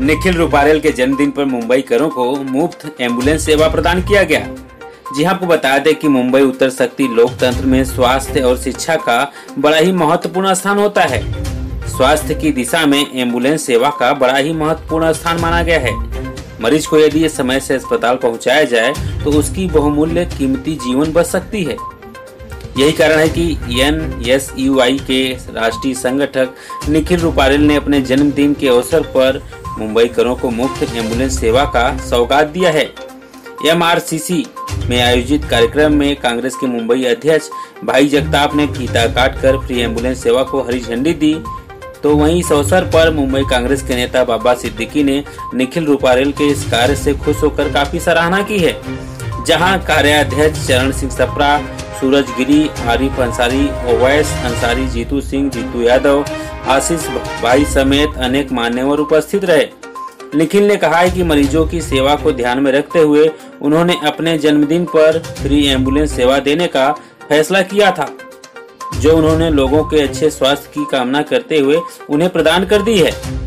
निखिल रूपारेल के जन्मदिन पर मुंबईकरों को मुफ्त एम्बुलेंस सेवा प्रदान किया गया। जी आपको बता दें कि मुंबई उत्तर शक्ति लोकतंत्र में स्वास्थ्य और शिक्षा का बड़ा ही महत्वपूर्ण स्थान होता है। स्वास्थ्य की दिशा में एम्बुलेंस सेवा का बड़ा ही महत्वपूर्ण स्थान माना गया है। मरीज को यदि समय से अस्पताल पहुंचाया जाए तो उसकी बहुमूल्य कीमती जीवन बच सकती है। यही कारण है कि NSUI के राष्ट्रीय संगठक निखिल रूपारेल ने अपने जन्मदिन के अवसर पर मुंबईकरों को मुफ्त एम्बुलेंस सेवा का सौगात दिया है। MRCC में आयोजित कार्यक्रम में कांग्रेस के मुंबई अध्यक्ष भाई जगताप ने फीता काटकर फ्री एम्बुलेंस सेवा को हरी झंडी दी। तो वहीं इस अवसर पर मुंबई कांग्रेस के नेता बाबा सिद्दीकी ने निखिल रूपारेल के इस कार्य से खुश होकर काफी सराहना की है। जहां कार्याध्यक्ष चरण सिंह सप्रा, सूरज गिरी, आरिफ अंसारी, ओवैस अंसारी, जीतू सिंह, जीतू यादव, आशीष भाई समेत अनेक मान्यवर उपस्थित रहे। निखिल ने कहा है कि मरीजों की सेवा को ध्यान में रखते हुए उन्होंने अपने जन्मदिन पर फ्री एम्बुलेंस सेवा देने का फैसला किया था, जो उन्होंने लोगों के अच्छे स्वास्थ्य की कामना करते हुए उन्हें प्रदान कर दी है।